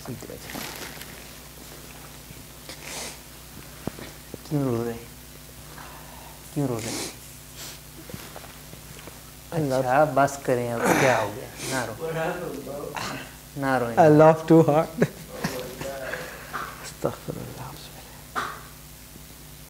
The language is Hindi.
क्यों रो रहे? क्यों रो रहे? अच्छा बस करें अब, क्या हो गया? ना रो, ना रो। I laugh too hard. Astaghfirullah.